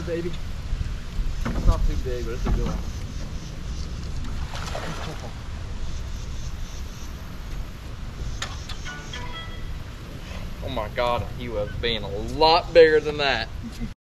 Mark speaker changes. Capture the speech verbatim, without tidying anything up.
Speaker 1: bird, baby. It's not too big, but it's a good one. Oh my God, he was being a lot bigger than that.